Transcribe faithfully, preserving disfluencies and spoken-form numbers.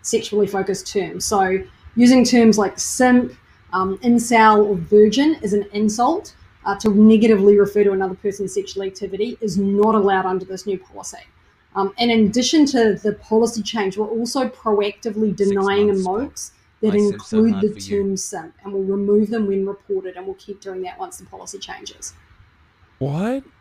sexually focused terms. So using terms like simp, um, incel, or virgin as an insult uh, to negatively refer to another person's sexual activity is not allowed under this new policy. Um, and in addition to the policy change, we're also proactively denying emotes that include so the term simp, and we'll remove them when reported, and we'll keep doing that once the policy changes. What?